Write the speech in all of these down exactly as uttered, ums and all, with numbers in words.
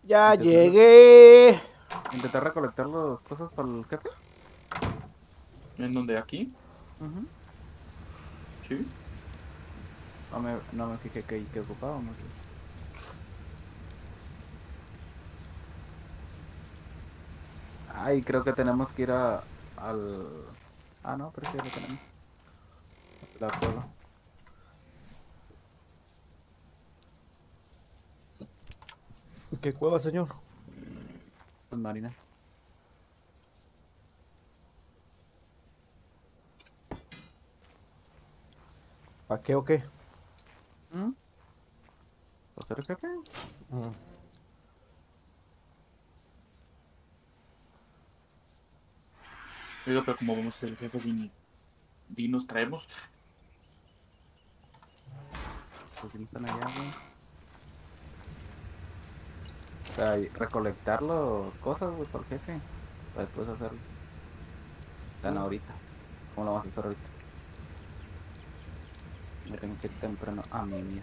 Ya Intentar, llegué. intentar recolectar las cosas para el jefe. ¿En donde aquí? Ujú. Sí. No me, no me fijé que, que ocupábamos. güey. Ay, creo que tenemos que ir a, al... Ah, no, pero sí ya lo tenemos. La cueva. ¿Qué cueva, señor? Submarina. ¿Para qué o qué? ¿Mm? ¿Va a ser el jefe? Mm. Oiga, pero como vamos a ser el jefe si ni, ni nos traemos. Pues sí, están allá, güey. O sea, y recolectar las cosas, güey, para el jefe. Para después hacerlo. Están ahorita. ¿Cómo lo vamos a hacer ahorita? Me tengo que ir temprano a mimir.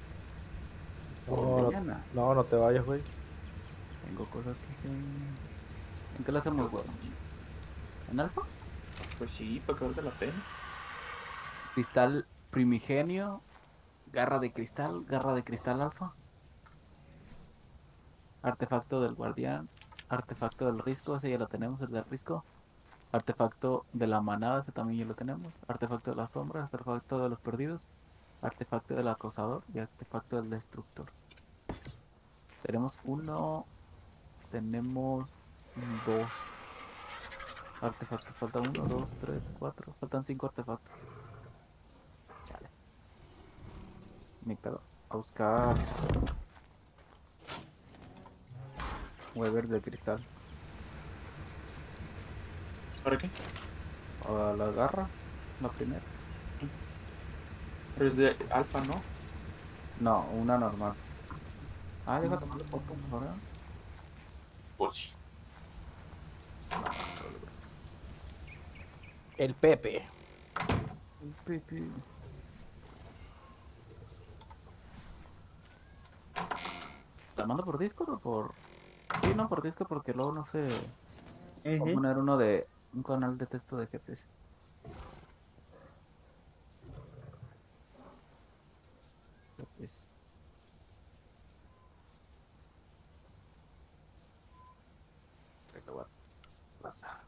O No, no, mañana. no, no te vayas, güey. Tengo cosas que hacer. ¿En qué lo hacemos, güey? ¿En alfa? Pues sí, para que valga la pena. Cristal primigenio. Garra de cristal. Garra de cristal alfa. Artefacto del guardián. Artefacto del risco. Ese ya lo tenemos, el del risco. Artefacto de la manada. Ese también ya lo tenemos. Artefacto de la sombra. Artefacto de los perdidos. Artefacto del acosador. Y artefacto del destructor. Tenemos uno. Tenemos dos artefactos. Falta uno, dos, tres, cuatro. Faltan cinco artefactos. Chale. Ni pedo. A buscar Weber de cristal. ¿Para qué? A la garra. La primera. Pero es de alfa, ¿no? No, una normal. Ah, déjate tomar foto, ¿verdad? Pues sí. No, no te vale, bro. El Pepe. El Pepe. ¿La mando por Discord o por...? Sí, no, por Discord porque luego no sé. Voy a Ujú. poner uno de... Un canal de texto de G P S. G P S. Ahí lo voy a pasar.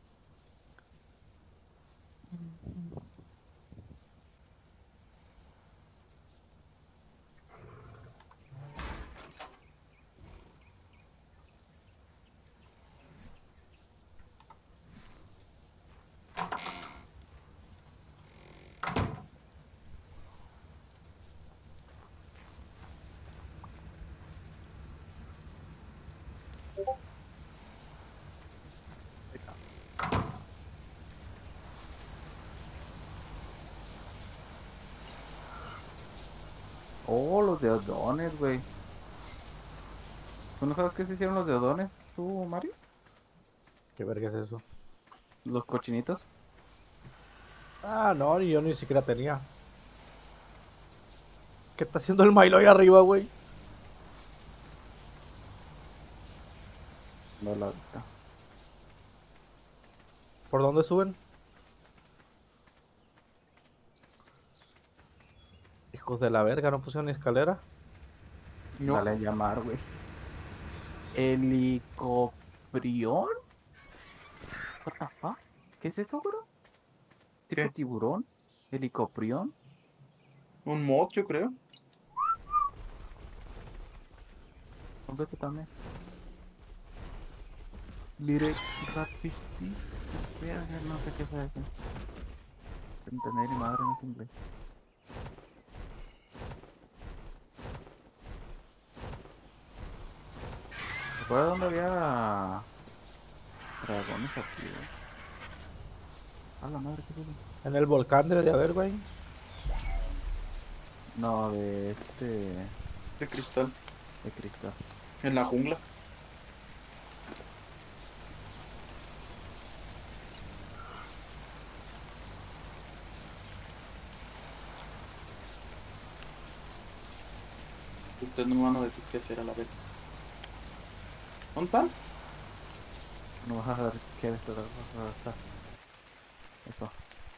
Oh, los de Odones, güey. ¿Tú no sabes qué se hicieron los de Odones, tú, Mario? ¿Qué verga es eso? Los cochinitos. Ah, no, ni yo ni siquiera tenía. ¿Qué está haciendo el Milo ahí arriba, güey? No la vista. ¿Por dónde suben? Hijos de la verga, no pusieron ni escalera. No. Dale a llamar, güey. Helicoprión. What the fuck? ¿Qué es eso, bro? ¿Tipo ¿Qué? tiburón? ¿Helicoprión? Un mod, yo creo. ¿Dónde se también? Little Ratfish Seeds. Verga, no sé qué es eso. No entender ni madre, no es inglés. ¿Recuerdas dónde había dragones aquí, güey? A la madre, ¿qué es eso? En el volcán debe de haber, güey. No, de este... De cristal. de cristal. En la jungla. Ustedes no me van a decir qué hacer a la vez. ¿Dónde están? No vas a ver qué es esto. Eso.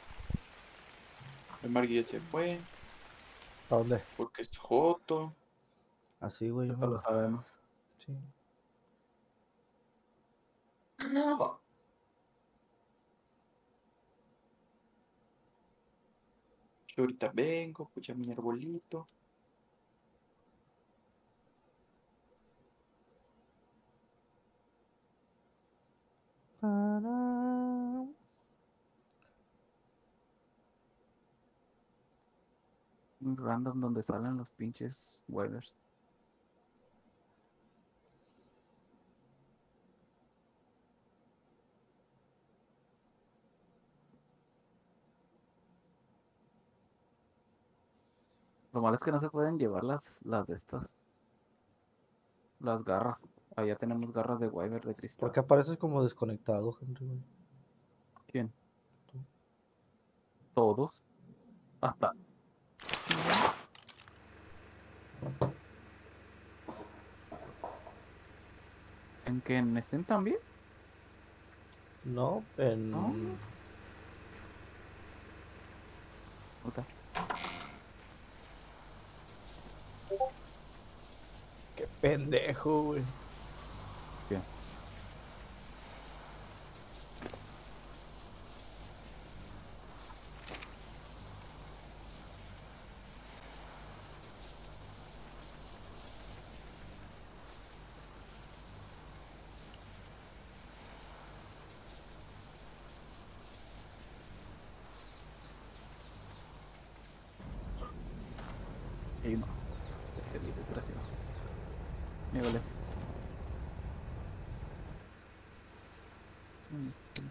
El Margui ya se fue. ¿A dónde? Porque es Joto. Así, güey. Yo Esto me lo lo... sabemos. Sí. Yo ahorita vengo, escucha mi arbolito. Un random donde salen los pinches waivers. Lo malo es que no se pueden llevar las, las de estas. Las garras. Allá tenemos garras de Wyvern de cristal. Porque apareces como desconectado, Henry, güey. ¿Quién? Todos. Hasta. ¿En que en Steam también? No, en... No. Puta. Qué pendejo, güey. Bien. Y no. Qué desgraciado. Niveles. Mm, sí.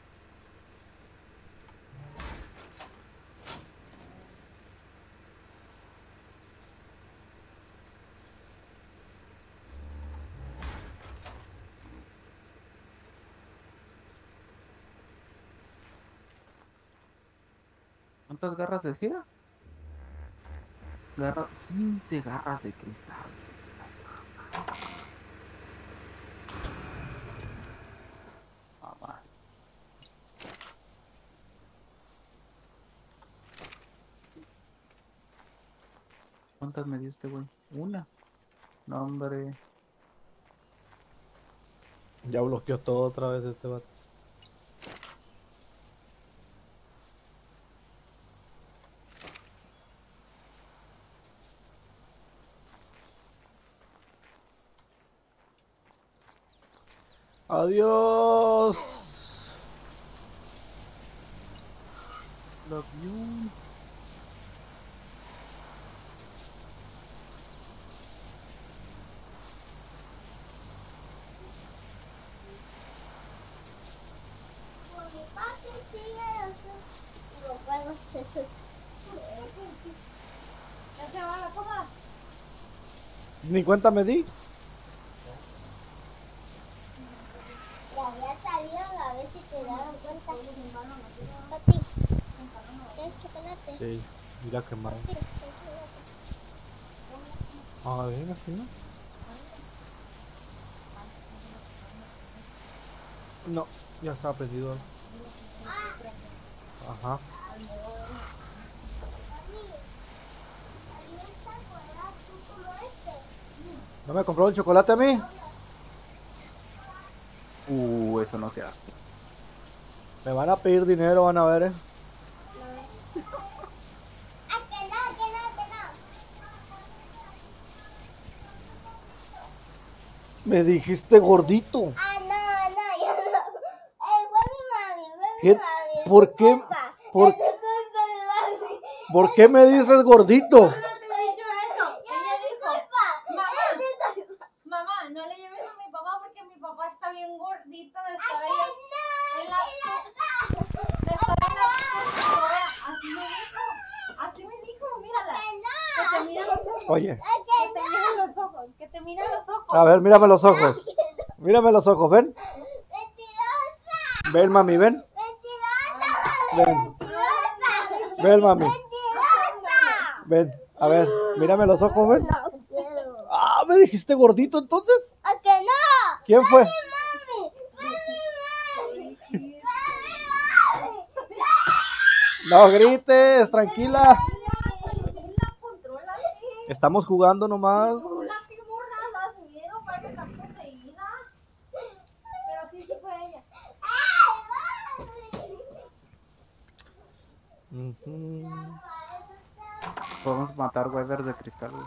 ¿Cuántas garras decía? Garra... quince garras de cristal. Mamá. ¿Cuántas me dio este güey? Una. No, hombre. Ya bloqueó todo otra vez este vato. Adiós. Love you. Por mi parte, sí, esos y los juegos esos. ¿Ya se va la coma? Ni cuenta me di. Ya, ya salieron, a ver si te dieron cuenta. Papi, ¿quieres chocolate? Sí, mira qué mal. Sí, chocolate. Ah, bien, aquí no. No, ya estaba prendido. Ajá. Papi, ¿salió esta cuadra tú como este? ¿No me compró el chocolate a mí? Uh, eso no se hace. Me van a pedir dinero, van a ver, eh. Ah, que no, que no, que no. Me dijiste gordito. Ah, no, no, yo no. Eh, fue mi mami, fue mi ¿Qué? mami. Es ¿Por tu qué? culpa. ¿Por- Es tu culpa, mi mami. ¿Por qué me dices gordito? No te he dicho eso. Ella dijo, mamá, Es tu culpa. mamá, no le lleves a mi papá porque mi papá está bien gordito de estar ahí en la, de estar en la computadora. Así me dijo, así me dijo, mírala. Que te mira los ojos. Oye, Que te mira los ojos, que te mira los ojos. a ver, mírame los ojos. Mírame los ojos, ven. Mentirosa, Ven, mami, ven. mentirosa, Ven, mentirosa. ven, mami. Mentirosa. Ven. A ver, mírame los ojos, ven. No quiero. Ah, ¿me dijiste gordito entonces? ¿A que no? ¿Quién fue? No grites, tranquila. Tranquila, contrólate. Estamos jugando nomás. Una que borradas miedo para que está poseída. Pero sí, sí fue ella. Ujú. Podemos matar Wyvern de cristal, güey.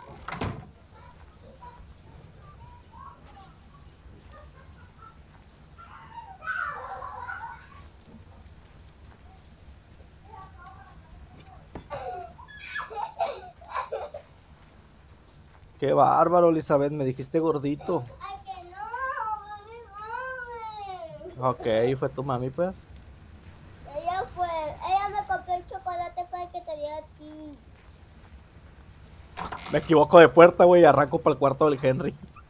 Qué bárbaro, Elizabeth, me dijiste gordito. Ay, que no, mami, mami. Ok, fue tu mami, pues. Ella fue, ella me compró el chocolate para que te diera a ti. Me equivoco de puerta, güey, y arranco para el cuarto del Henry.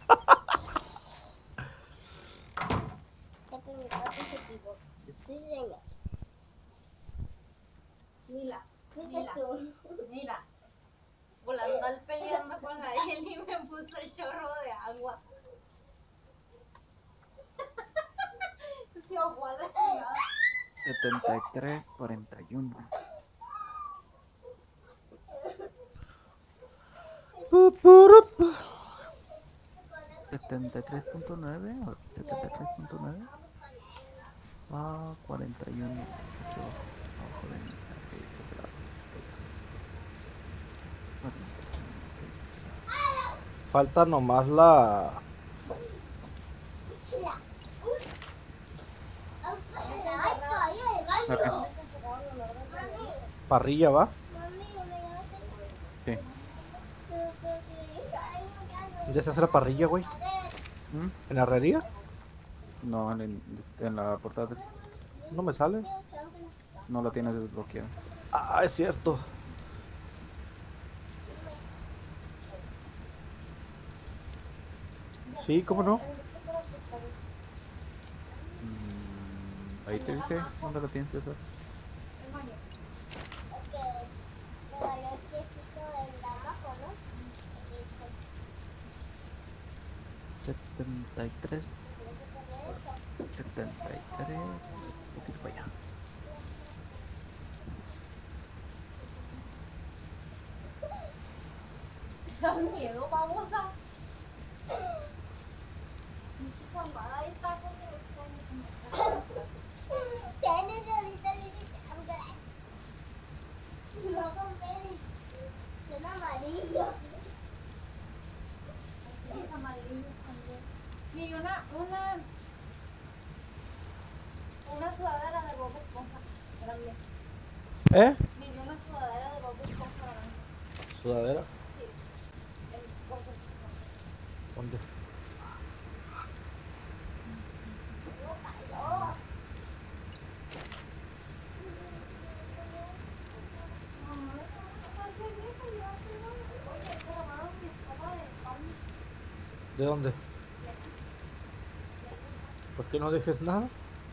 Que tu mi papi se equivocó. Sí, señor. Mila, Fuiste Mila, tú. Mila. Por andar peleando con la Eli me puso el chorro de agua. Se ahogó a la chingada. setenta y tres, cuarenta y uno. Pu, puru, pu. setenta y tres punto nueve o setenta y tres punto nueve. Ah, cuarenta y uno. Aquí abajo, abajo de mí. Aquí, de este lado. Falta nomás la Acá. parrilla, ¿va? Sí. ¿Ya se hace la parrilla, güey? ¿Mm? ¿En la herrería? No, en, el- en la portátil. No me sale. No la tienes desbloqueada. Ah, es cierto. Sí, ¿cómo no? Mm, ahí te dice dónde la tienes que hacer. setenta y tres. setenta y tres. Un poquito para allá. Das miedo, babosa. Mucha salvada ahí está con el. Tienes ahorita no con Peri, son amarillos. Es amarillo también. Mire, una, una, una sudadera de Bob Esponja grande. ¿Eh? Mire, una sudadera de Bob Esponja grande. Sudadera. Sí, el Bob Esponja. ¿Dónde? ¿De dónde? ¿Por qué no dejes nada?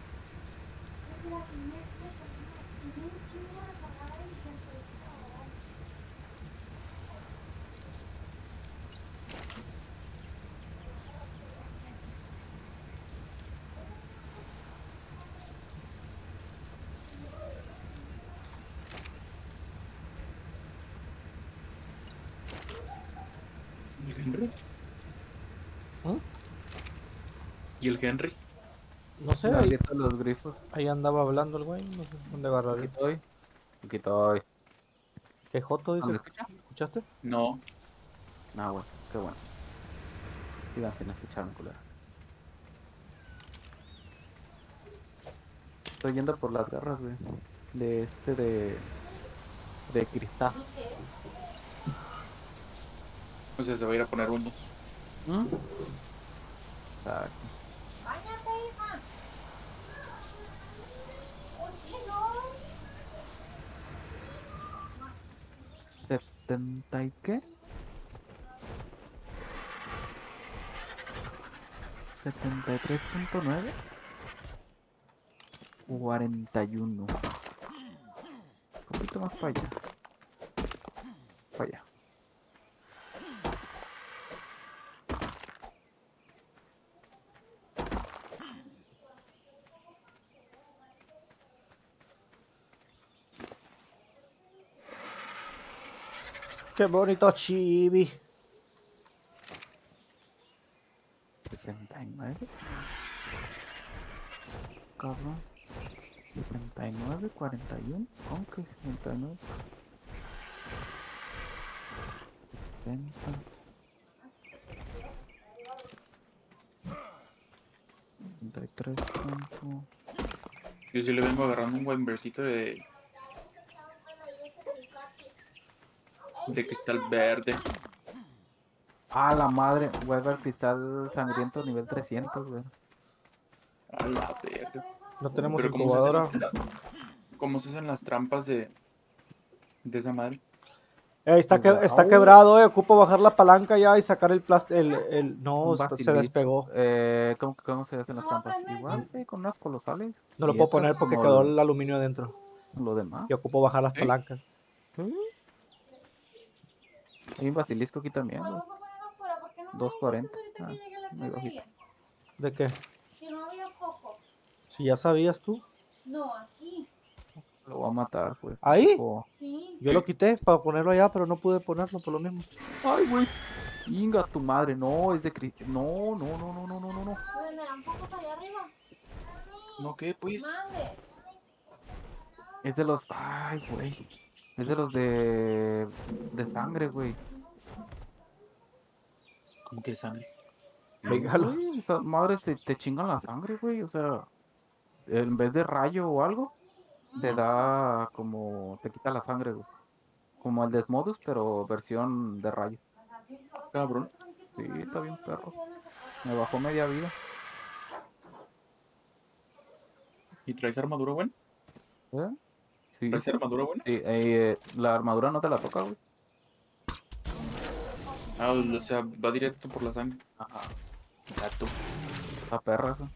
¿Y el Henry? ¿Mm? ¿Y el Henry? No sé, La ahí, grieta de los grifos. ahí andaba hablando el güey, no sé dónde agarrar. Aquí estoy. Aquí estoy. ¿Qué joto dice? ¿Me escucha? ¿Escuchaste? No. Ah, bueno, qué bueno. Sigan sin escucharme, culera. Estoy yendo por las garras, güey. De este de. De cristal. O sea, se va a ir a poner uñas. ¿Mm? Exacto. Báñate, hija. ¿Por qué no? ¿setenta y qué? setenta y tres punto nueve. cuarenta y uno. Un poquito más para allá. Para allá. Qué bonito chibi. sesenta y nueve. Cabrón. sesenta y nueve, cuarenta y uno. Aunque sesenta y nueve. setenta. setenta y tres. cinco. Yo sí le vengo agarrando un Wyverncito de, de cristal verde. Ah, la madre. Weber cristal sangriento nivel trescientos, güey. A la verga. No tenemos Pero ¿cómo se hacen, incubadora. cómo se hacen las trampas de, de esa madre? Eh, está, que, Wow. está quebrado, eh. Ocupo bajar la palanca ya y sacar el plástico. El, el, no, Un está- se basilisco. despegó. Eh, ¿cómo, cómo se hacen las No, trampas? aprende. Igual, güey, con unas colosales. No lo puedo Quietas poner porque como quedó lo- el aluminio adentro. lo demás. Y ocupo bajar las ¿Sí? palancas. Hay un basilisco aquí también, güey. Vamos a ponerlo afuera, ¿por qué no me dos cuarenta. dijiste ahorita que Ah, llegué a la muy cremería? ¿De qué? Que no había foco. Si ya sabías tú. No, aquí. Lo voy a matar, güey. ¿Ahí? Ocupo- Sí. Yo lo quité para ponerlo allá, pero no pude ponerlo por lo mismo. Ay, güey. Inga tu madre. No, es de cristal. No, no, no, no, no, no, no, no. ¿Me venderán focos allá arriba? ¿No qué, pues? Mande. Es de los. Ay, güey. Es de los de. De sangre, güey. ¿Cómo que sangre? Véngalo. Güey, esas madres te, te chingan la sangre, güey. O sea, en vez de rayo o algo, te da como. Te quita la sangre, güey. Como el Desmodus, pero versión de rayo. Cabrón. Sí, está bien, perro. Me bajó media vida. ¿Y traes armadura buena? ¿Eh? Sí, ¿Traes armadura buena? sí, eh, la armadura no te la toca, güey. Ah, o sea, va directo por la sangre. Ajá. Ya tú. Esa perra, eso.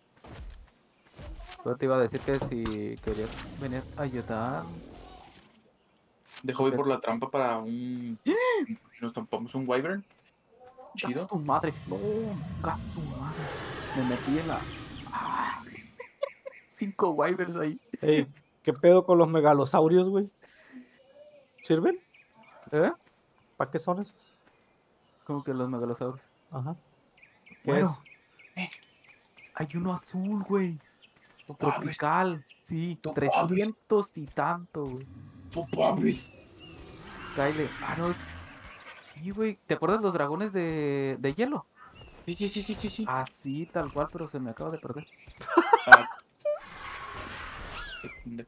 Yo te iba a decir que si querías venir a ayudar. Dejo ir por la trampa para un... Nos tampamos un Wyvern. Chido. ¡Gas tu madre! No, gas tu madre. Me metí en la. Ah, cinco wyverns ahí. Ey, ¿qué pedo con los megalosaurios, güey? ¿Sirven? ¿Eh? ¿Para qué son esos? Como que los megalosaurios. Ajá. ¿Qué Bueno, Eh. hay uno azul, güey. No mames. Tropical. Sí, No trescientos y tanto, güey. No mames. Kyle. Ah, no, es. Sí, güey. ¿Te acuerdas los dragones de, de hielo? Sí, sí, sí, sí, sí, sí. Así, tal cual, pero se me acaba de perder. Ah. Qué pendejo.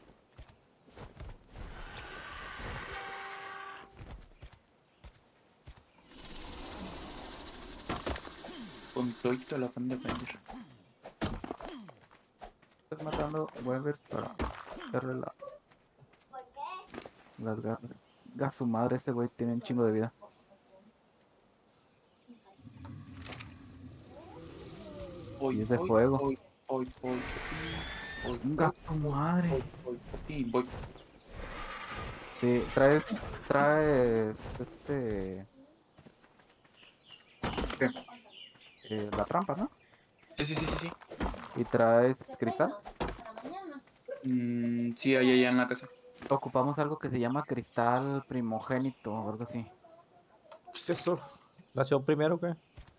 Con toda la fan de Avenger. Estoy matando wyverns para hacerle la, las garras. Gas su madre, ese güey tiene un chingo de vida. Voy, Y es de voy, fuego. Voy, voy, voy. Voy, voy, Gas tu madre. voy, voy, voy, voy. Sí, traes, traes, este, ¿Qué? eh, la trampa, ¿no? Sí, sí, sí, sí, sí. Y traes cristal. Para mañana. Mm, sí, ahí, allá en la casa. Ocupamos algo que se llama cristal primogénito o algo así. ¿Qué es eso? ¿Nació primero o qué?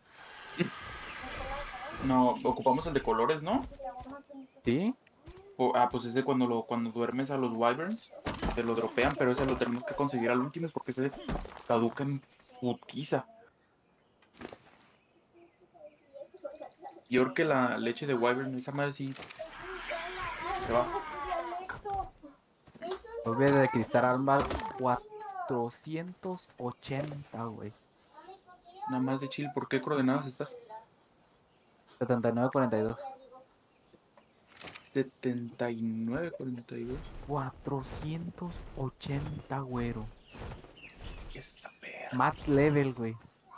No, ocupamos el de colores, ¿no? ¿Sí? O- ah, pues ese cuando lo cuando duermes a los wyverns te lo dropean, pero ese lo tenemos que conseguir al último porque ese caduca en putiza. Yo creo que la leche de wyvern, esa madre sí se va. Dialecto. Volví de cristal alma cuatrocientos ochenta, güey. Nada más de chill, ¿por qué coordenadas estás? setenta y nueve cuarenta y dos. setenta y nueve, cuarenta y dos. cuatrocientos ochenta, güero. ¿Qué es esta perra? Max level, güey.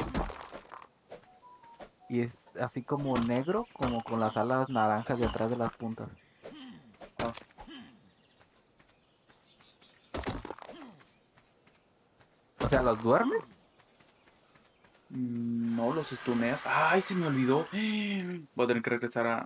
Y es así como negro, como con las alas naranjas de atrás de las puntas. Ah. O sea, ¿los duermes? Mm, No, los stuneas. Ay, se me olvidó. Voy a tener que regresar a...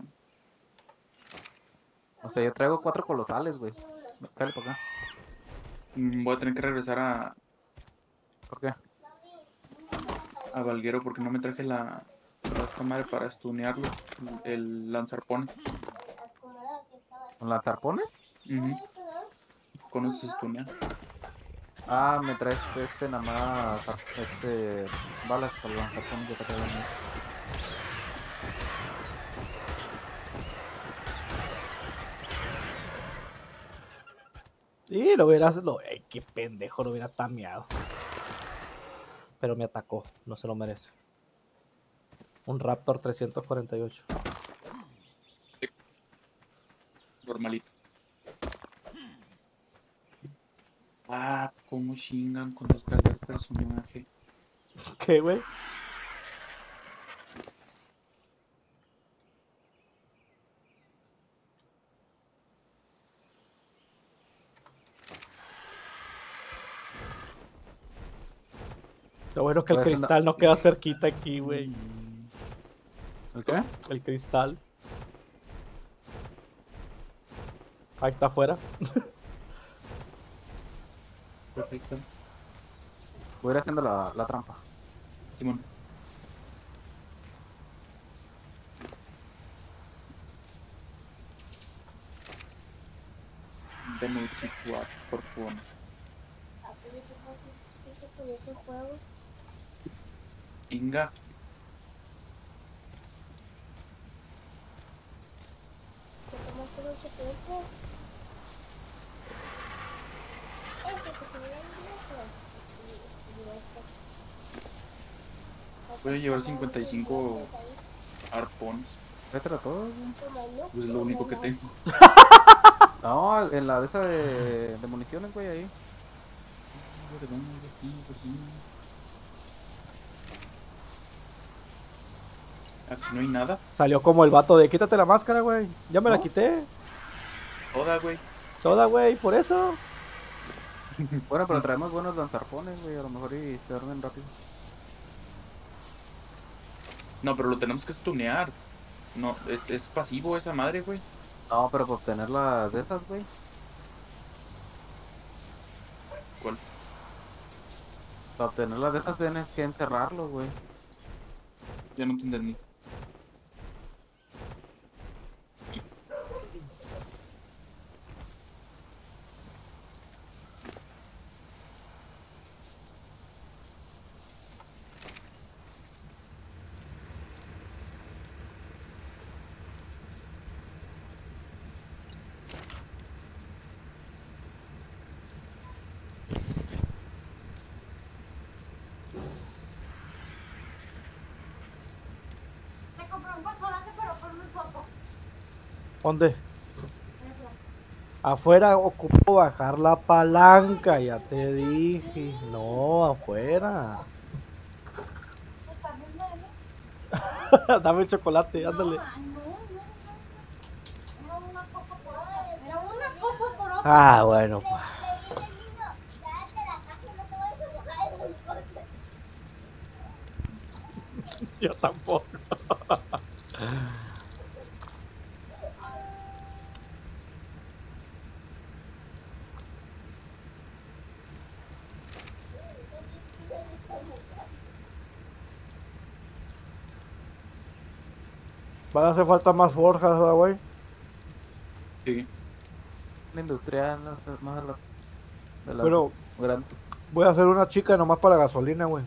O sea, yo traigo cuatro colosales, güey. Dale para acá. mm, Voy a tener que regresar a... ¿Por qué? A Valguero porque no me traje la, la esta madre para stunearlo, el lanzarpones. ¿Con las arpones? Ujú. Con eso se stunea. Ah, me traes este nada más ar- este balas para los arpones de Cataluña. Y lo hubieras. Lo, ey, qué pendejo, lo hubiera tameado. Pero me atacó, no se lo merece. Un Raptor trescientos cuarenta y ocho. Normalito. Ah, cómo chingan con descargar personaje. ¿Qué, güey? Lo bueno es que el Voy haciendo- cristal nos queda cerquita aquí, güey. ¿El qué? El cristal. Ahí está afuera. Perfecto. Voy a ir haciendo la, la trampa. Simón. Benucci Quad, por favor. Con ese juego. Inga. Te tomaste mucho tiempo. Ese que se ve Voy a llevar cincuenta y cinco arpones. Tráetelo todo, güey. Pues es lo único que tengo. No, en la de esa de, de municiones, güey, ahí. Aquí no hay nada. Salió como el vato de quítate la máscara, güey. Ya me la ¿No? quité. Toda, güey. Toda, güey, por eso. Bueno, pero traemos buenos lanzarpones, güey, a lo mejor y se duermen rápido. No, pero lo tenemos que stunear. No, es, es pasivo esa madre, güey. No, pero para obtener las de esas, güey. ¿Cuál? Para obtener las de esas tienes que encerrarlo, güey. Ya no te entendí. Te compré un consolante, pero ponme un foco. ¿Dónde? Eso. Afuera ocupo bajar la palanca, ya te dije. No, afuera. ¿Estás viendo ahí? Dame el chocolate, ándale. No, no, no, no. Era una cosa por otra. Era una cosa por otra. Ah, bueno, pues. Yo tampoco. Van a hacer falta más forjas, ¿verdad, güey? Sí. La industrial, no sé, más de la, de las Bueno, grandes. voy a hacer una chica nomás para gasolina, güey.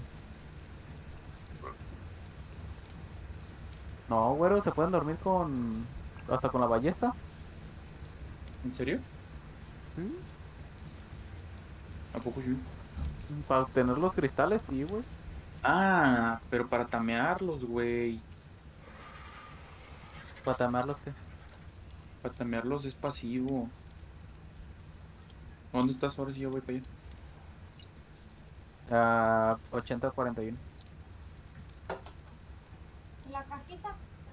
No, güero, se pueden dormir con. Hasta con la ballesta. ¿En serio? ¿A poco sí? Para obtener los cristales, sí, güey. Ah, pero para tamearlos, güey. Para tamarlos, ¿qué? Para tamearlos es pasivo. ¿Dónde estás ahora? Sí, yo voy para allá. Ah, ochenta cuarenta y uno. ¿Y la cajita?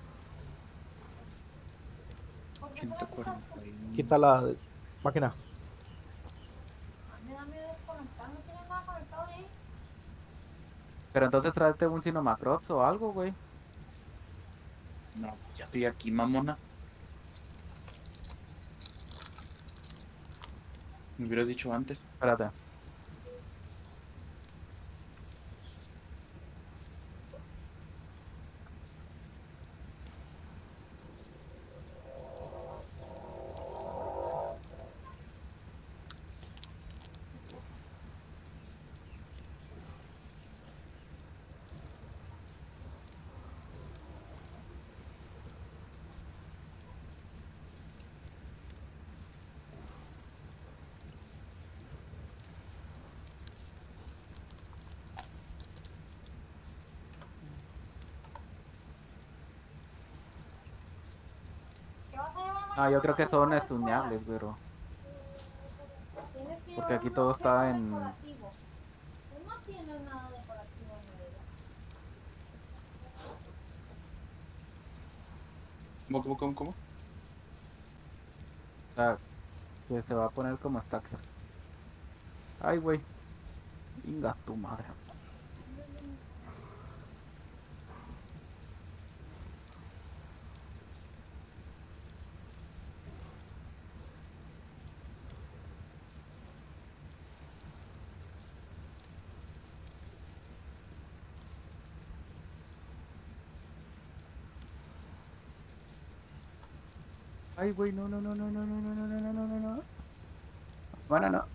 ¿Por qué se la ciento quitaste? cuarenta y uno. Quita la máquina. Ay, me da miedo desconectar. No tiene nada conectado ahí. Pero entonces tráete un Cinemacrops o algo, güey. No, ya estoy aquí, mamona. Me hubieras dicho antes. Espérate. Ah, yo creo que son estuneables, pero. Tienes que Porque llevar aquí un todo objeto está en. decorativo. Tú no tienes nada decorativo, María. ¿Cómo, cómo, cómo, cómo? O sea, que se va a poner como stacks. Ay, güey. Inga tu madre. Ay, güey, no, no, no, no, no, no, no, no, no, no, no, no, no. Bueno, no.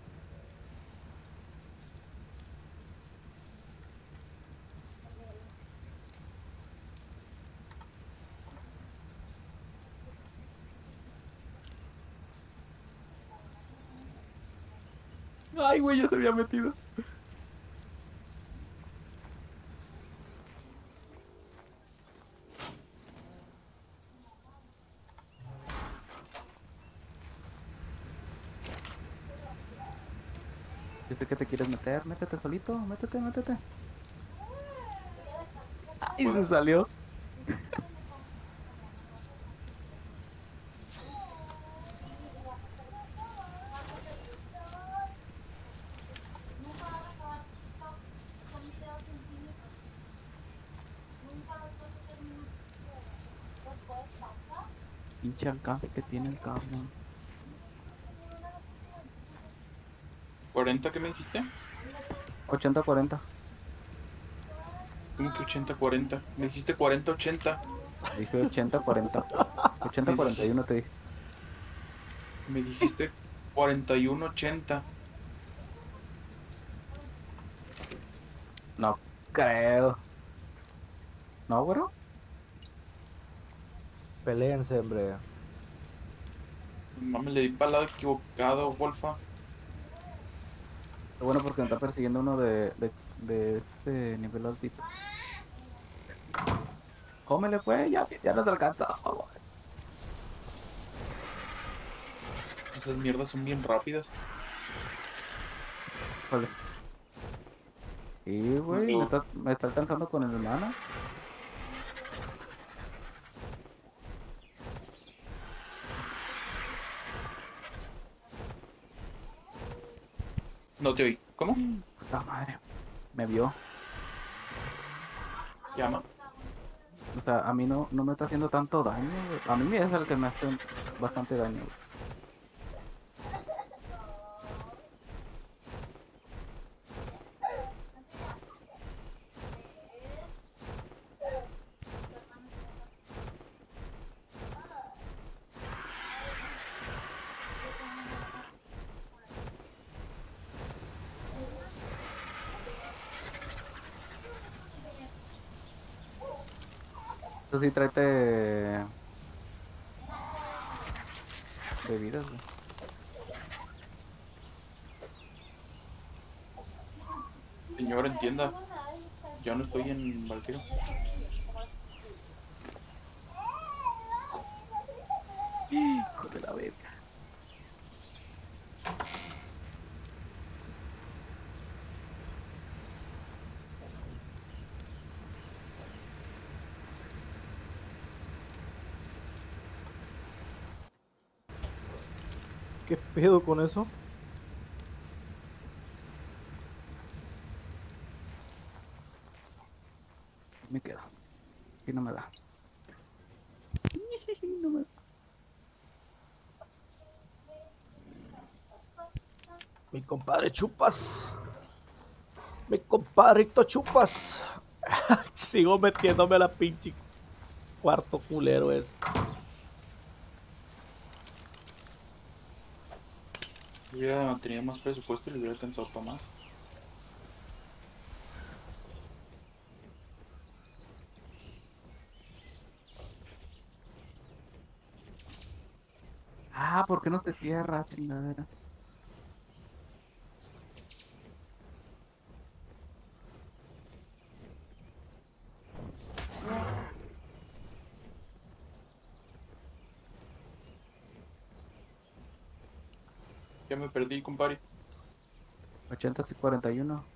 Ay, güey, ya se había metido. Yo sé que te quieres meter, métete solito, métete, métete. Ay, se salió. Nunca vas a acabar TikTok. Son videos infinitos. Nunca los vas a terminar. ¿Los puedes pasar? Pinche alcance que tiene el cabrón. ¿cuarenta qué me dijiste? ochenta cuarenta. ¿Cómo que ochenta cuarenta? Me dijiste cuarenta ochenta. Dije ochenta cuarenta. ochenta Me cuarenta y dijiste, uno te dije. me dijiste cuarenta y uno ochenta. No creo. ¿No, güero? Peleense, hombre. Mami, le di para el lado equivocado, Wolfa. Qué bueno porque me está persiguiendo uno de, de, de este nivel altito. Cómele, pues, ya, ya nos alcanza. Esas mierdas son bien rápidas. Híjole. Sí, güey, me Yo- está, me está alcanzando con el mana. No te oí. ¿Cómo? Puta madre. Me vio. Llama. O sea, a mí no, no me está haciendo tanto daño, güey. A mí es el que me hace bastante daño, güey. Eso sí, tráete bebidas, güey. Señor, entienda. Ya no estoy en Valkyrio. Hijo de la verga. ¿Qué pedo con eso? Me quedo. Aquí no me da. No me da. Mi compadre Chupas. Mi compadrito Chupas. Sigo metiéndome a la pinche cuarto culero ese. Yo ya tenía más presupuesto y le hubiera alcanzado para más. Ah, ¿por qué no se cierra, chingadera? Ya me perdí, compadre. ochenta y cuarenta y uno.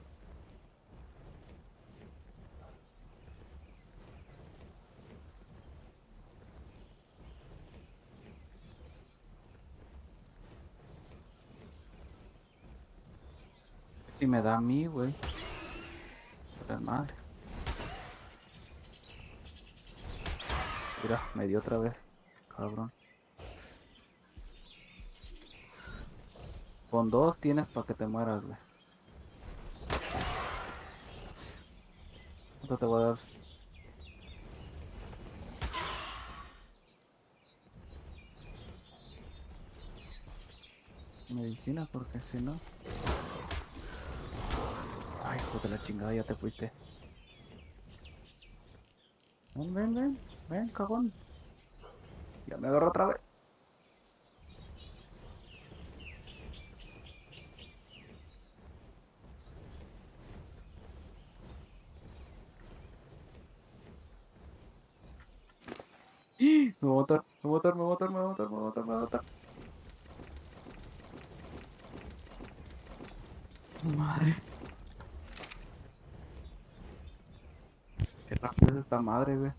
Si me da a mí, güey. Pero madre. Mira, me dio otra vez. Cabrón. Con dos tienes para que te mueras, güey. ¿Cuánto te voy a dar? Medicina, porque si no... Ay, hijo de la chingada, ya te fuiste. Ven, ven, ven. Ven, cagón. Ya me agarro otra vez. ¡Ih! Me voy a matar, me voy a matar, me voy a matar, me voy a matar, me voy a matar, me voy a matar. Su madre. Qué rápido es esta madre, güey.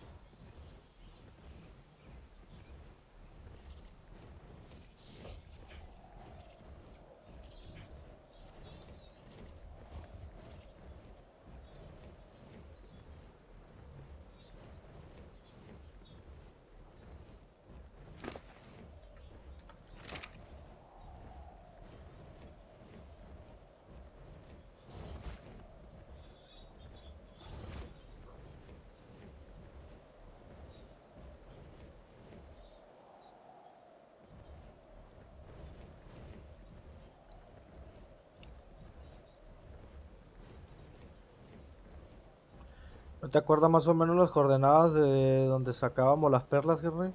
¿No te acuerdas más o menos las coordenadas de donde sacábamos las perlas, Henry?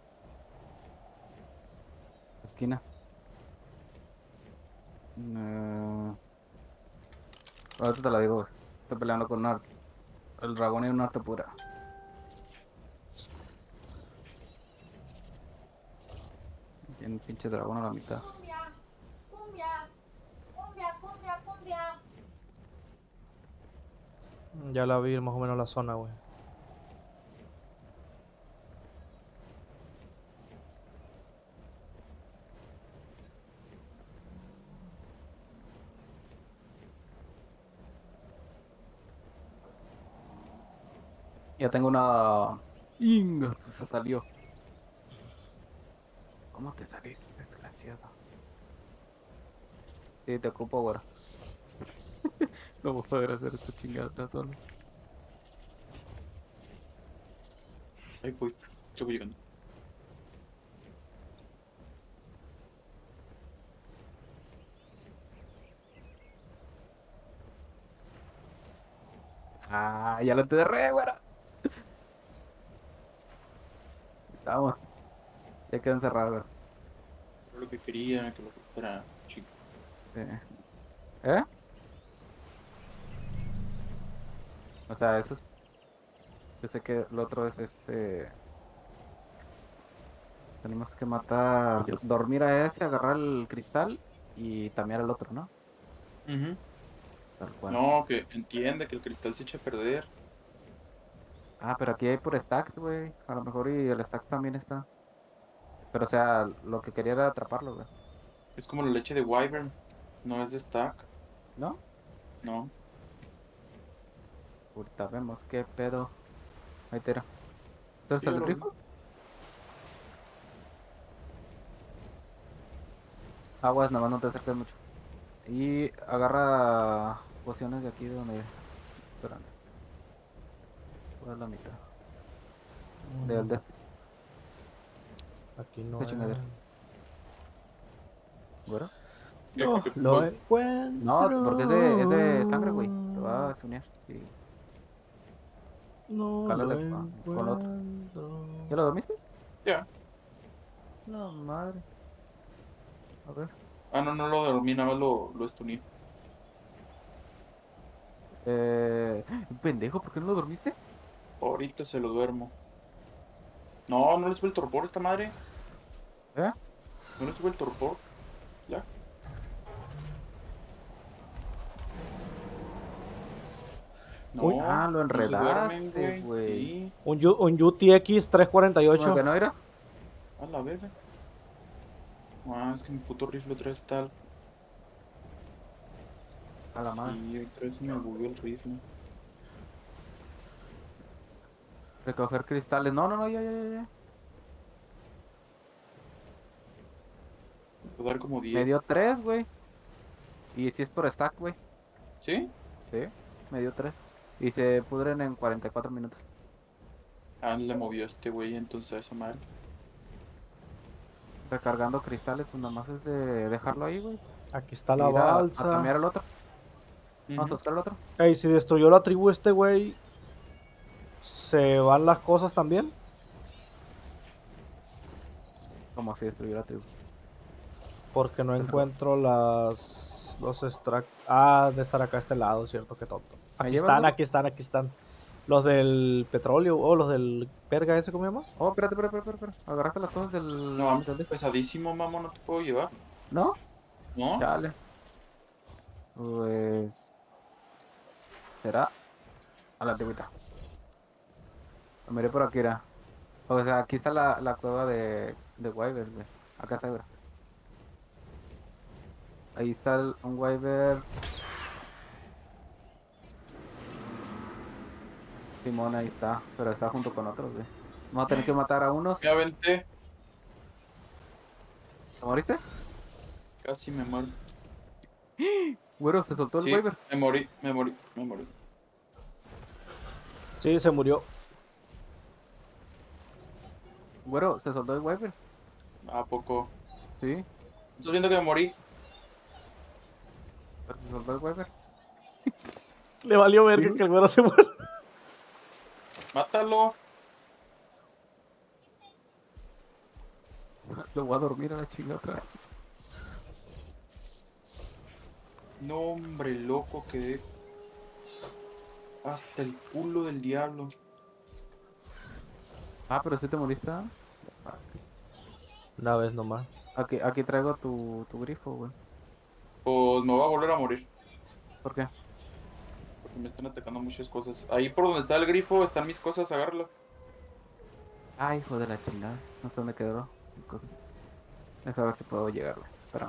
Esquina. No. Ahorita te la digo, güey. Estoy peleando con un arte. El dragón y un arte pura. Tiene un pinche dragón a la mitad. Cumbia, cumbia, cumbia, cumbia, cumbia. Ya la vi más o menos la zona, güey. Ya tengo una... Inga, se salió. ¿Cómo te saliste, desgraciado? Sí, te ocupo, güey. No voy a poder hacer esta chingada solo. Ahí voy. Yo voy llegando. Ah, ya lo enterré, güey. Vamos. Ya quedó encerrado, güey. Era lo que quería, que lo fuera chico. Sí. ¿Eh? O sea, eso es... Yo sé que el otro es este... Tenemos que matar... Dormir a ese, agarrar el cristal y tamear al otro, ¿no? Ujú. Tal cual. No, que entiende que el cristal se echa a perder. Ah, pero aquí hay por stacks, güey. A lo mejor y el stack también está. Pero o sea, lo que quería era atraparlo, güey. Es como la leche de Wyvern. No es de stack. ¿No? No. Ahorita vemos qué pedo. Ahí te era. ¿Tú Sí, estás yo el lo vi. grifo? Aguas, nada más no te acerques mucho. Y agarra pociones de aquí de donde... Espérame. Voy a la mitad. Del de... Aquí no Qué es. chingadera. ¿Güero? Ya No, creo que lo voy. encuentro. No, porque es de, es de sangre, güey. Te va a soñar. Sí. No Cálale lo pa- con otro. encuentro. ¿Ya lo dormiste? Ya. No, madre. A ver. Ah, no, no lo dormí, nada más lo, lo stuneé. Eh... Pendejo, ¿por qué no lo dormiste? Ahorita se lo duermo. No, no le sube el torpor a esta madre. ¿Eh? No le sube el torpor. No, Uy. Ah, lo no se duermen, enredaste, güey. Sí. Un, U- un U T X trescientos cuarenta y ¿Cómo ocho. que no era? A la verga. Ah, es que mi puto rifle otra vez tal. A la madre. Y otra vez se me bugueó el rifle. Recoger cristales. No, no, no, ya, ya, ya, ya. Voy a dar como Me diez. dio tres, güey. Y si es por stack, güey. ¿Sí? Sí, me dio tres. Y se pudren en cuarenta y cuatro minutos. Ah, le movió a este güey entonces a esa madre. Recargando cristales, pues nomás es de dejarlo ahí, güey. Aquí está E la ir a, a balsa. tamear al otro. Vamos a Ujú. buscar al otro. Ey, si destruyó la tribu este güey, ¿se van las cosas también? Como si destruyera la tribu. Porque no Pues, encuentro las... Los extract... Ah, de estar acá a este lado, cierto, qué tonto. ¿Me Aquí llevas, están, güey? aquí están, aquí están. Los del petróleo, o los del verga ese, ¿cómo se llama? Oh, espérate, espérate, espérate, espérate. Agarraste las cosas del... No mames, del de- pesadísimo, mamá, no te puedo llevar. ¿No? ¿No? Chale. Pues... Será a la antigüita. Lo miré por aquí, era. O sea, aquí está la, la cueva de, de Wyvern, güey. Acá está, güey. Ahí está el- un Wyvern. Simón, ahí está. Pero está junto con otros, güey. Vamos a tener que matar a unos. Me aventé. ¿Te moriste? Casi me muero. Güero, se soltó el Sí, Wyvern. me morí, me morí, me morí. Sí, se murió. Güero, se soltó el Wyvern. ¿A poco? Sí, ¿Estás viendo que me morí? pero se soltó el Wyvern. Le valió verga ¿Sí? que el güero se muera. Mátalo. Lo voy a dormir a la chinga otra vez. No, hombre, loco, quedé hasta el culo del diablo. Ah, pero sí te moriste. ¿Ah? Una vez nomás. Aquí, aquí traigo tu, tu grifo, güey. Pues me voy a volver a morir. ¿Por qué? Porque me están atacando muchas cosas. Ahí por donde está el grifo están mis cosas, agárralas. Ah, hijo de la chingada. No sé dónde quedó. mi cosa. Deja ver si puedo llegar, güey. Espera.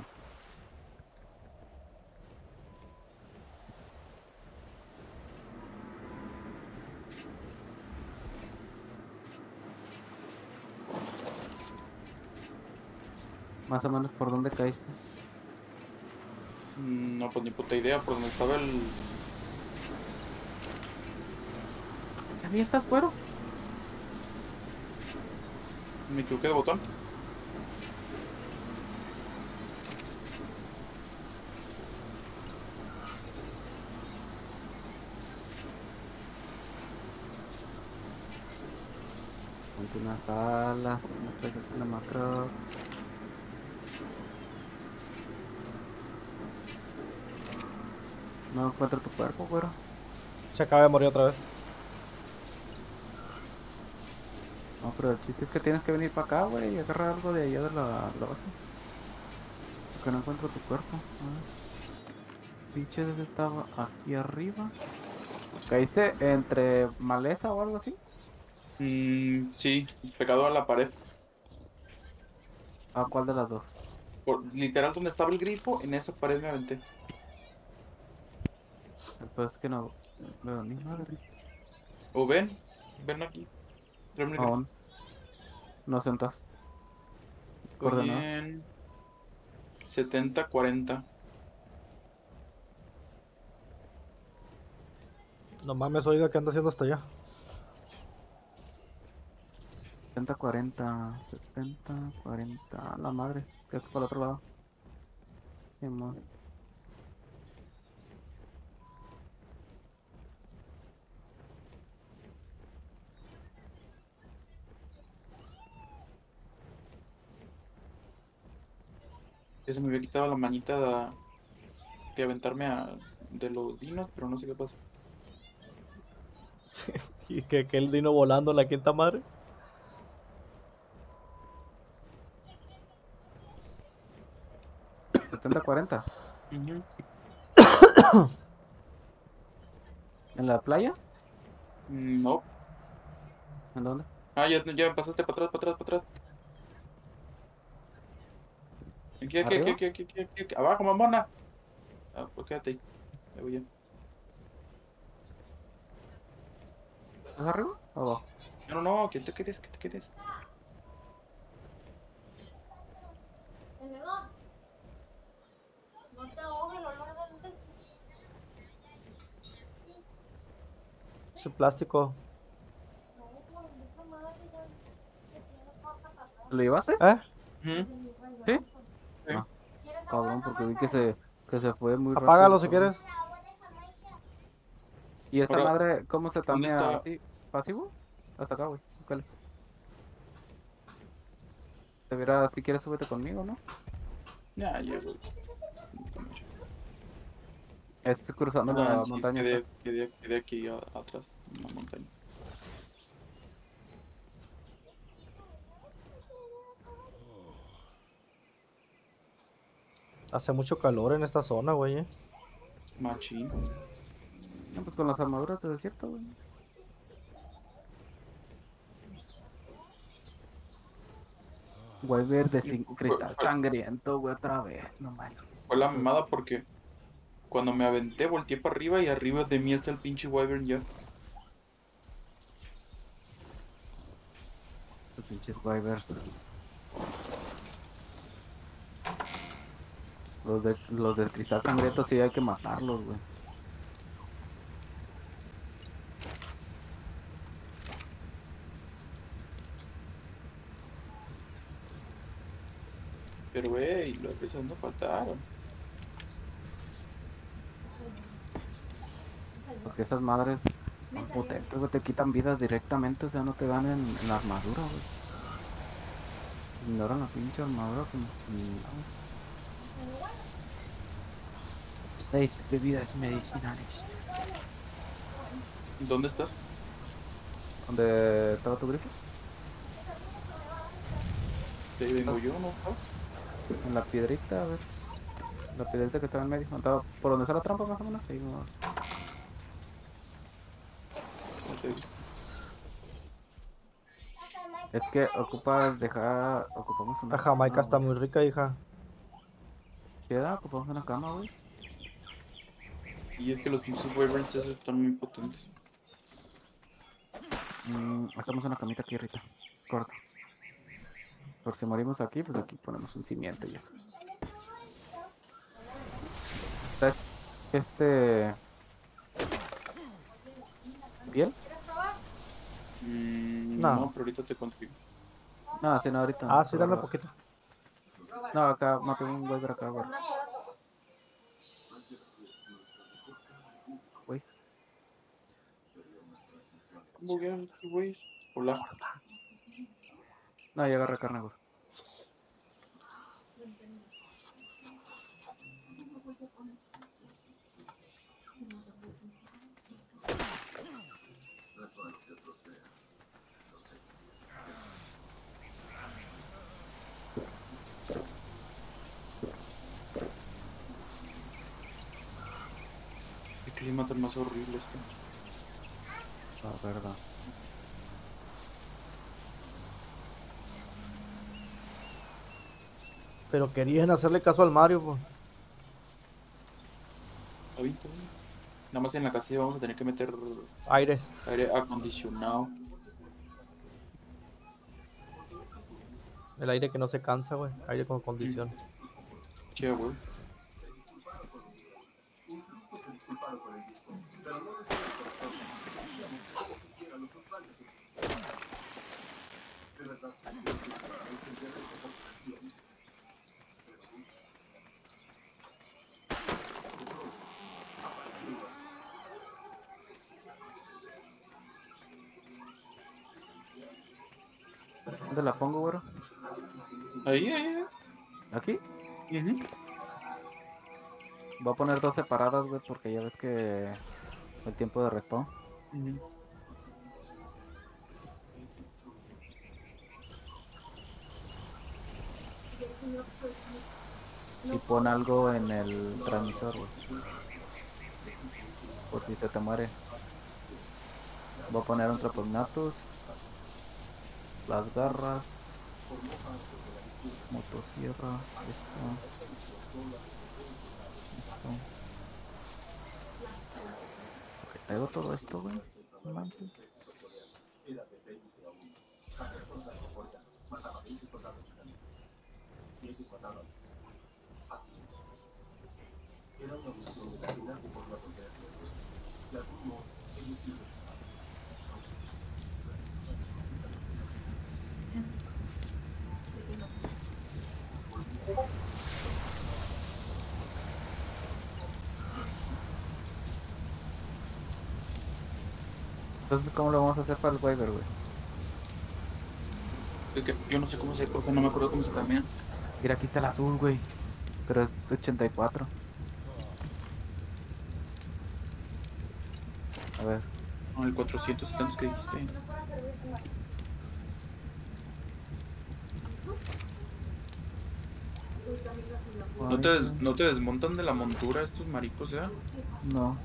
Más o menos por dónde caíste. Mm, No, pues ni puta idea por donde estaba el... ¿También estás fuera? Me equivoqué de botón. Una sala. Una macro. No encuentro tu cuerpo, güero. Se acaba de morir otra vez. No, pero el chiste es que tienes que venir para acá, güey, y agarrar algo de allá de la, de la base. Porque no encuentro tu cuerpo. Pinche estaba aquí arriba. ¿Caíste entre maleza o algo así? Mm, sí, pegado a la pared. ¿A cuál de las dos? Por, literal donde estaba el grifo, en esa pared me aventé. Pues es que no veo ni madre. O ven, ven aquí. Tráeme el grifo. Aún no sentas. Estoy Coordenadas. en setenta cuarenta. No mames, oiga, ¿qué anda haciendo hasta allá? setenta cuarenta. setenta cuarenta. La madre. Quédate por el otro lado. Simón. Ya se me había quitado la manita de, de aventarme a, de los dinos, pero no sé qué pasó. Y que, que el dino volando en la quinta madre. setenta cuarenta. Ujú. ¿En la playa? Mm, No. ¿En dónde? Ah, ya, ya pasaste para atrás, para atrás, para atrás. Aquí, aquí, aquí, ¿Arriba? aquí, aquí, aquí, aquí, aquí. Abajo, mamona. Ah, pues quédate ahí. Ahí voy ya. ¿Estás arriba o abajo? No, no, no, que te quedes, que te quedes. Tenedor. No te ahogue el olor del intestino. Ese plástico. No, güey, esa madre ya me tiene corta para atrás. ¿Lo llevaste? ¿Eh? Ujú, ¿Sí? sí. Ah, ¿Quieres agua cabrón, de porque vi Jamaica? que se, que se fue muy rápido. Apágalo el si cabrón. quieres. ¿Y esa Ahora, madre cómo se ¿dónde tamea está? así? ¿Pasivo? Hasta acá, güey. Búscale. Te verá, si quieres, súbete conmigo, ¿no? Ya, ya, güey. No está mucho. Estoy cruzando Ah, la sí, montaña esta. quedé, quedé, quedé aquí a- atrás, en la montaña. Hace mucho calor en esta zona, güey. eh. Machín. No, pues con las armaduras de desierto, güey. Wyvern de cin- Fue, cristal fue- sangriento, güey, otra vez. No manches. fue la Eso- mamada porque cuando me aventé, volteé para arriba y arriba de mí está el pinche Wyvern ya. Los pinches Wyverns. Los de, los de cristal sangriento sí hay que matarlos, güey. Pero, güey, los pesos no faltaron. Porque esas madres son potentes, güey, te quitan vida directamente, o sea, no te dan en, en la armadura, güey. Ignoran la pinche armadura como si nada. Seis bebidas medicinales. ¿Dónde estás? ¿Dónde estaba tu grifo? De ahí vengo yo, ¿no? Ah, En la piedrita, a ver. La piedrita que estaba en medio. Estaba por donde está la trampa, más o menos. Ahí, no. no te vi. Es que ocupas dejar. Ocupamos una La Jamaica cama, está güey. muy rica, hija. Queda, ocupamos una cama, güey. Y es que los pinches Wyverns esos están muy potentes. Mm, hacemos una camita aquí, Rita. Corta. Por si morimos aquí, pues aquí ponemos un cimiento y eso. ¿Sabes? Este. ¿Piel? Mm, No. no. pero ahorita te consigo. No, sí, no, ahorita. Ah, sí, no, dame poquito. No, acá maté un güey por acá, güey. Güey. ¿Cómo que estos güeyes? Hola. No, ya agarré carne, güey. Qué clima tan más horrible este. La verdad. Pero querían hacerle caso al Mario, pues. Ahorita, güey. Nada más en la casilla vamos a tener que meter Aires. aire acondicionado. El aire que no se cansa, güey. Aire con condición. Che, güey. ¿Dónde la pongo, güero? Ahí, ahí, ¿Aquí? ahí. Ujú. Voy a poner dos separadas, güey, porque ya ves que el tiempo de respawn. Ujú. Y pon algo en el transmisor, güey. Por si se te muere. Voy a poner un Trapognatus. Las garras. Motosierra. Esto. Esto. Ok, traigo todo esto, güey. No manches. Entonces, ¿cómo lo vamos a hacer para el waiver, güey? Es que yo no sé cómo se, porque no me acuerdo cómo se cambia. Mira, aquí está el azul, güey. Pero es ochenta y cuatro. A ver. No, el cuatrocientos y tantos que dijiste. ¿No te, des- no te desmontan de la montura estos maricos, eh? No.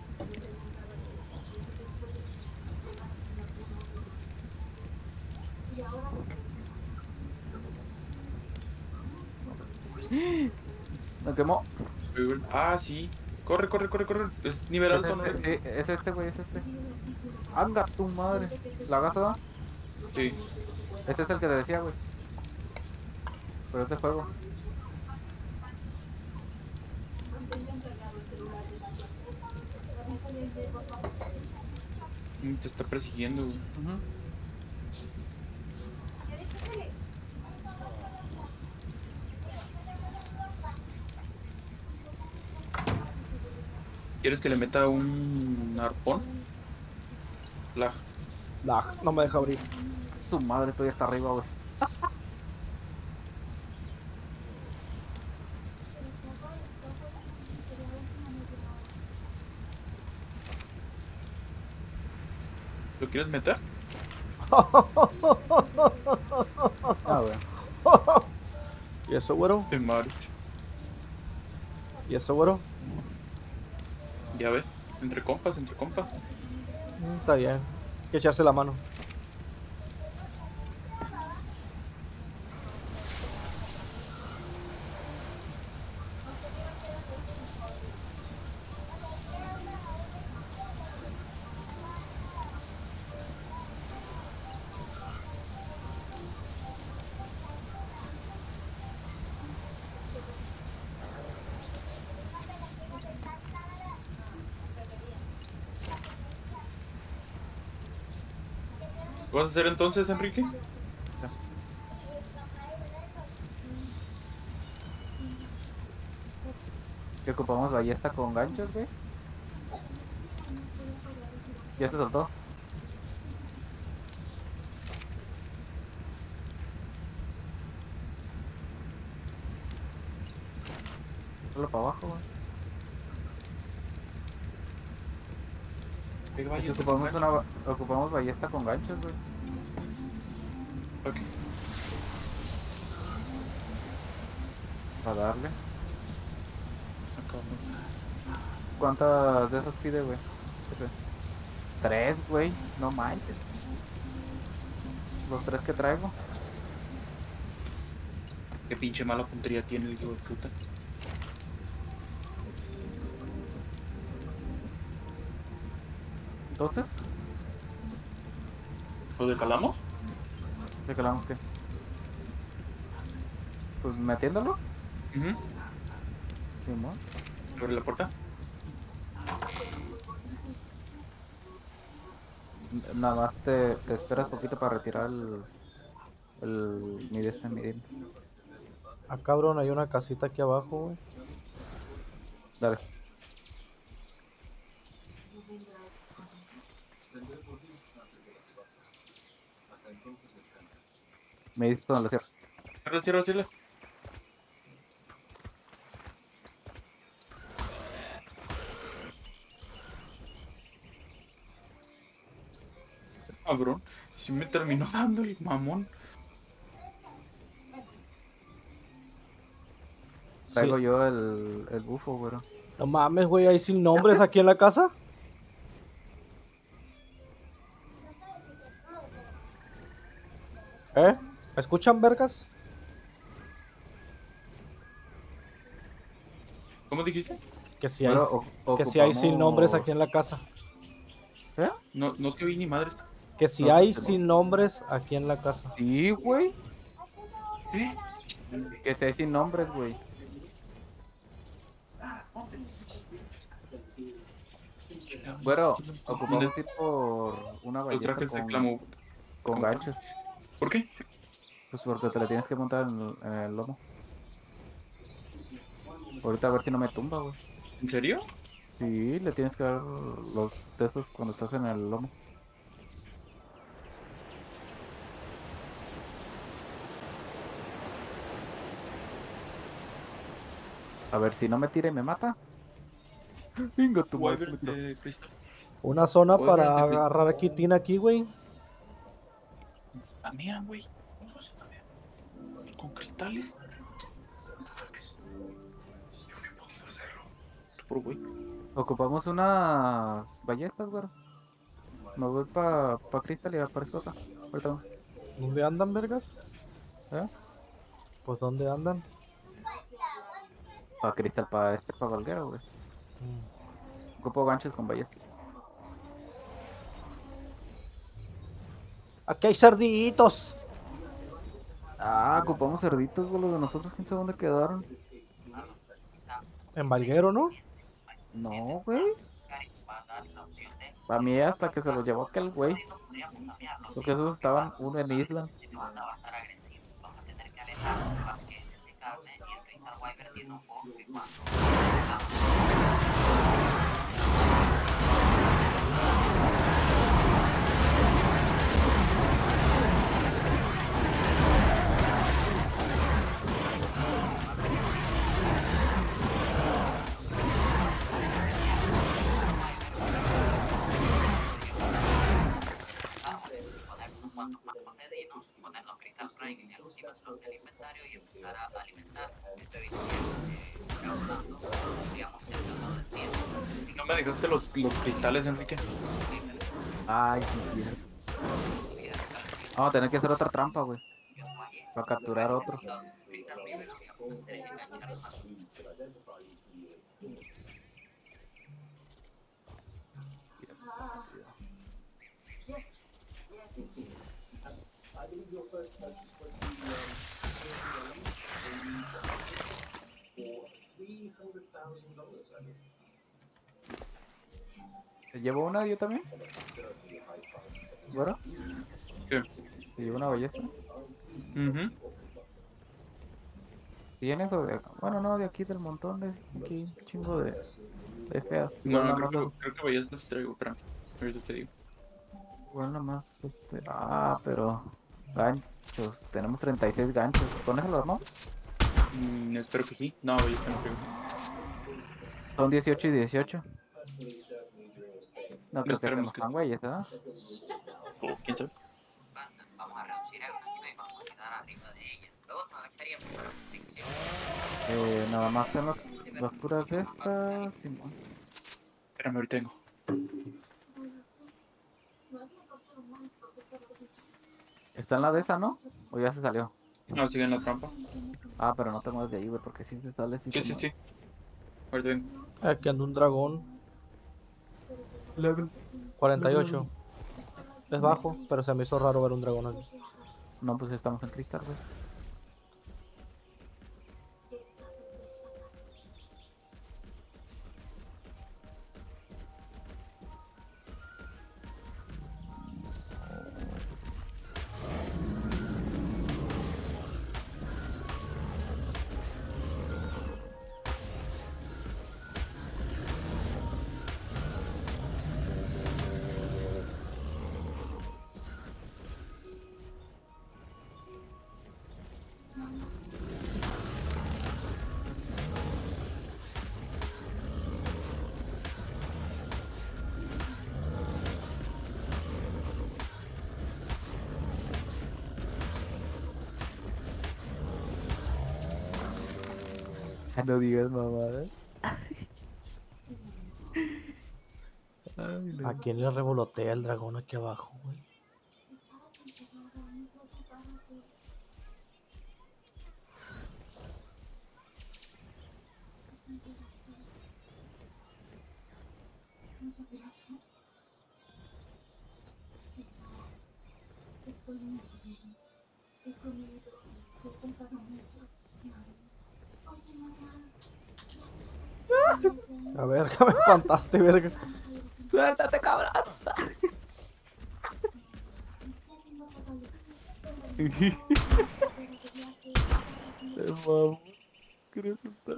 Me quemó. Ah, sí. Corre, corre, corre, corre. Es nivel Es alto, ¿no? este, sí, es este, güey, es este. ¡Anga tu madre! ¿La gasta, da? Sí. Este es el que te decía, güey. Pero es de juego. Mm, Te está persiguiendo, güey. Ujú. ¿Quieres que le meta un arpón? Lag. Lag, no me deja abrir. Su madre, estoy hasta arriba, güey. ¿Lo quieres meter? Ah, güey. ¿Y eso, güero? De mar. ¿Y eso, güero? Ya ves. Entre compas, entre compas. Mm, está bien. Hay que echarse la mano. ¿Qué vas a hacer entonces, Enrique? ¿Qué ocupamos ballesta con ganchos, güey? Ya se soltó. Solo para abajo, güey. ¿Qué Aquí vayas? ocupamos, una, ba- ocupamos ballesta con ganchos, güey. Ok. Para darle. Acá. ¿Cuántas de esas pide, güey? Tres, güey. No manches. Los tres que traigo. Qué pinche mala puntería tiene el hijo de puta. Entonces, ¿Lo decalamos? ¿de qué hablamos qué? Pues metiéndolo. Ujú. Simón. Abre la puerta. N- Nada más te, te esperas poquito para retirar el. El. Mi de este, mi de- Ah, cabrón, hay una casita aquí abajo, güey. Dale. Me dices cuando lo cierro. Cierra, cierra, cierra. Cabrón. Si me terminó dando el mamón. Sí. Traigo yo el, el bufo, güey. No mames, güey, hay sin nombres aquí en la casa. ¿Eh? ¿Escuchan, vergas? ¿Cómo dijiste? Que si hay, Pero o- que si hay sin nombres aquí en la ocupamos- casa. ¿Eh? No, no te oí ni madres. Que si No, hay pues, sin nombres aquí en la casa. Sí, güey. ¿Eh? Que sea sin nombres, güey. Bueno, ocupamos ir por una Yo ballesta traje el con, reclamo. con ganchos. ¿Por qué? Pues porque te la tienes que montar en el, en el lomo. Ahorita a ver si no me tumba, güey. ¿En serio? Sí, le tienes que dar los tesos cuando estás en el lomo. A ver, si no me tira y me mata. Venga, tu madre, Wyvern me tiró. de cristal. Una zona Oigan, para te- agarrar quitina aquí, güey. Tamean, güey. No se tamean. Con cristales. Yo no he podido hacerlo. Puro güey. Ocupamos unas ballestas, güey. Me voy pa, pa Crystal y aparezco acá. Ahorita voy. ¿Dónde andan, vergas? ¿Eh? Pues ¿dónde andan? Pa Crystal, pa este, pa Valguero, güey. Mm. Ocupo ganchos con ballestas. Aquí hay cerditos. Ah, ocupamos cerditos, güey. Los de nosotros, quién sabe dónde quedaron. En Valguero, ¿no? No, güey. A mí hasta que se los llevó aquel güey. Porque esos estaban uno en Island. No me dejaste los, los cristales, Enrique. Ay, sí, sí. Vamos a tener que hacer otra trampa, güey. Para capturar otro. ¿Te llevo una yo también? Bueno, ¿Qué? ¿te llevo una ballesta? Ujú. ¿Tienes o de acá? Bueno, no, de aquí del montón de aquí, chingo de, de feas. No, Igual no, nada creo, más, que, los- creo que vayas los traigo, espérame. Ahorita te digo. igual nada más, este, ah, pero ganchos, tenemos treinta y seis ganchos. ¿Con eso los armamos? Mm, espero que sí. No, vayas que no traigo. Son dieciocho y dieciocho. No creo que esperemos estemos que tan sí. güeyes, ¿verdad? O quién sabe. Eh, nada más son las, las puras de estas. Simón. Espérame, ahorita tengo. Está en la de esa, ¿no? O ya se salió. No, sigue en la trampa. Ah, pero no te mueves de ahí, güey, porque si se sale, sí. Sí, te sí, mueves. sí. Ahorita vengo. Aquí anda un dragón. cuarenta y ocho. Es bajo, pero se me hizo raro ver un dragón aquí. No, pues estamos en cristal, güey. Ah, no digas mamadas. Ay, no. ¿A quién le revolotea el dragón aquí abajo, güey? A ver, que me espantaste, verga. ¡Suéltate, cabrón! Me mamo. ¿Quieres estar?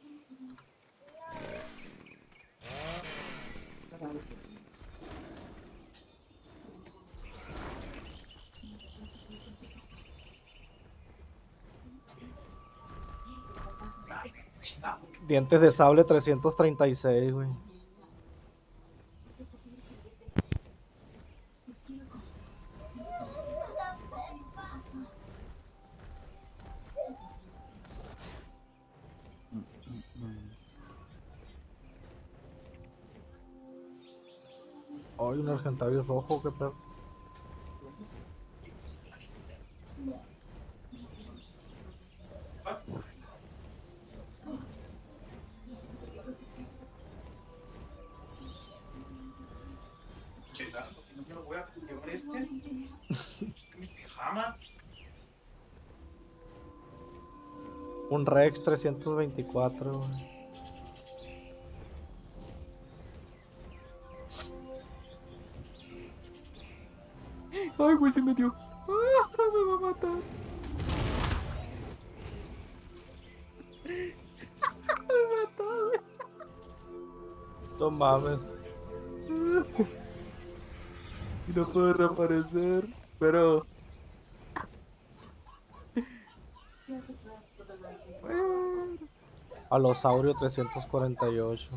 Dientes de sable trescientos treinta y seis, güey. Ay, un argentavis rojo, qué pedo. Chelando, si no me lo voy a llevar este. Mi pijama. Un Rex trescientos veinticuatro, güey. Ay, güey, se me dio. ¡Ah, me va a matar! Me mató, güey. No mames. Y no puedo reaparecer, pero... Alosaurio trescientos cuarenta y ocho.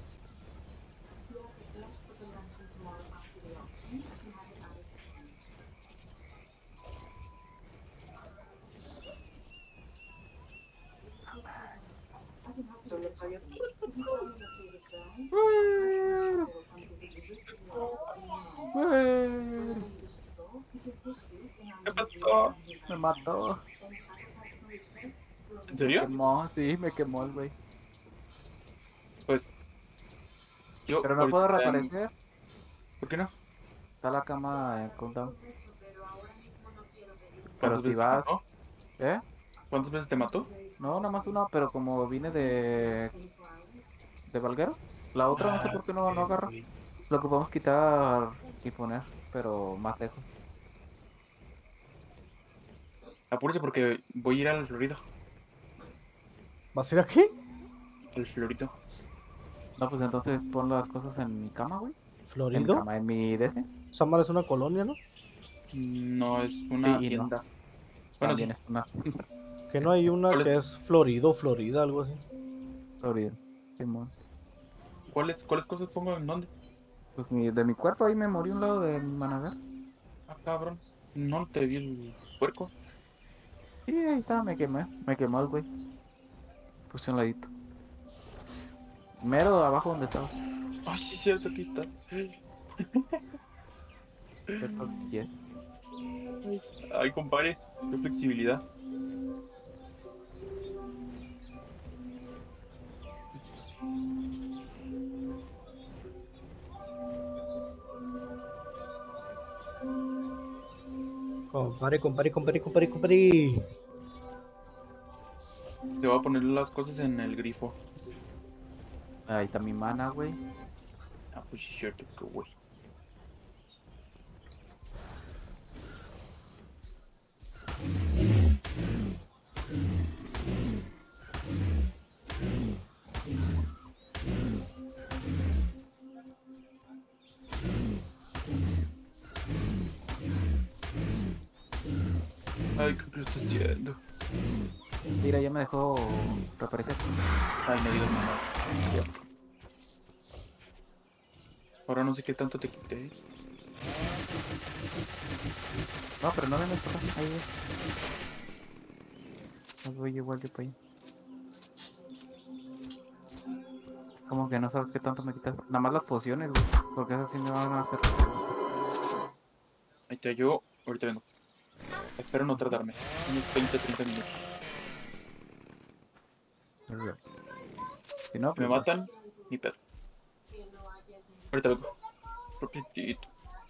¿Qué pasó? Me mató. ¿En Me serio? quemó, sí, me quemó el güey. Pues. Yo. Pero no puedo ahorita- reaparecer. ¿Por qué no? Está la cama en cooldown. Pero ¿Cuántas si veces te vas... mató? ¿Eh? ¿Cuántas veces te mató? No, nada más una, pero como vine de... ¿De Valguero? La otra no sé por qué no, no agarra. Lo que podemos quitar y poner, pero más lejos. Apúrese porque voy a ir al Florido. ¿Vas a ir aquí? Al Florido. No, pues entonces pon las cosas en mi cama, güey. En mi ¿Florido? cama, en mi D C. Samar es una colonia, ¿no? No, es una Sí y no. tienda. Bueno, sí. También es una... Que no hay una ¿Cuál que es? es Florido, Florida, algo así. Florida. Simón. ¿Cuáles, ¿Cuáles cosas pongo en dónde? Pues mi, de mi cuerpo ahí me morí un lado de Managar. Ah, cabrón. No te vi el puerco. Sí, ahí está, me quemé. Me quemó el güey. Puse un ladito. Mero abajo donde estaba. Ay, sí, cierto, aquí está. Yes. Ay, compadre. Qué flexibilidad. Compare, compare, compare, compare, compare. Te voy a poner las cosas en el grifo. Ahí está mi mana, güey. Ah, pues sí, cierto, que güey. Ay, creo que lo estoy yendo. Mira, ya me dejó reaparecer. Ay, me digas mamá. Ahora no sé qué tanto te quité. No, pero no vengas por acá. Ahí ves. No voy igual yo para allá. Como que no sabes qué tanto me quitas. Nada más las pociones, güey. Porque esas sí me van a hacer. Ahí te yo, ahorita vengo. Espero no tardarme. Unos veinte, treinta minutos. Si no, Si me pues, matan, ni pedo. Ahorita vengo. Rapidito.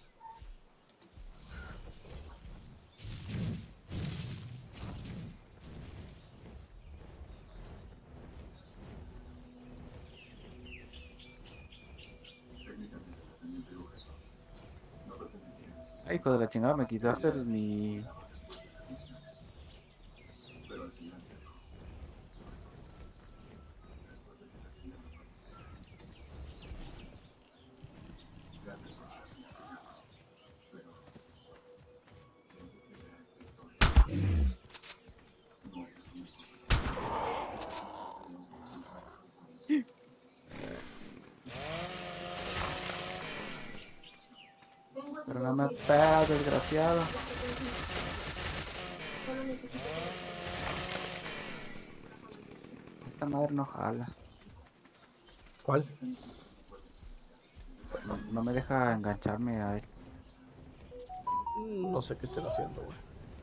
ay, hijo de la chingada, me quitaste el- mi... Pero no me pegas, desgraciado. Esta madre no jala. ¿Cuál? No, no me deja engancharme a él. Mm, No sé qué estén haciendo, güey.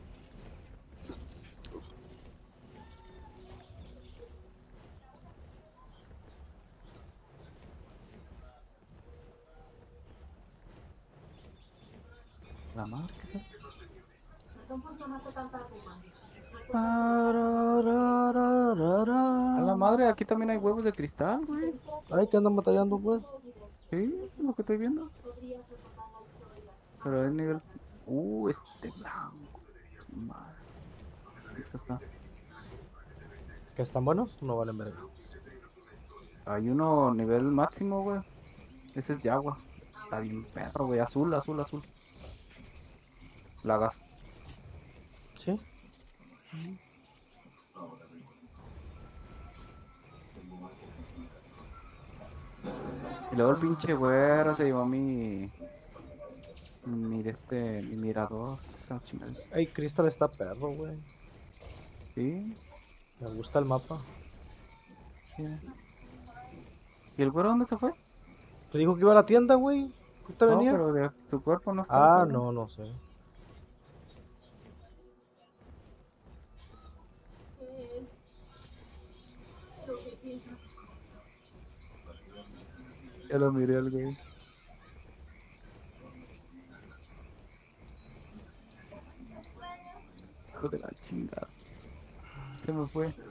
La madre, ¿qué tal? A la madre, aquí también hay huevos de cristal, güey. Ay, que andan batallando, pues. Sí, es lo que estoy viendo. Pero es nivel... Uh, este blanco. Madre. Esto está... ¿Que están buenos? No valen verga. Hay uno nivel máximo, güey. Ese es de agua. Está bien perro, güey. Azul, azul, azul. Lagas. ¿Sí? Y luego el pinche güero se llevó mi... Mi de este... Mi mirador. Esa chingada. Ey, Crystal está perro, güey. Sí, Me gusta el mapa. sí. ¿Y el güero dónde se fue? Te dijo que iba a la tienda, güey. ¿Usted No, venía? pero de su cuerpo no está el Ah, cabrón. no, no sé. Ya lo miré al güey. Hijo de la chingada. Se me fue.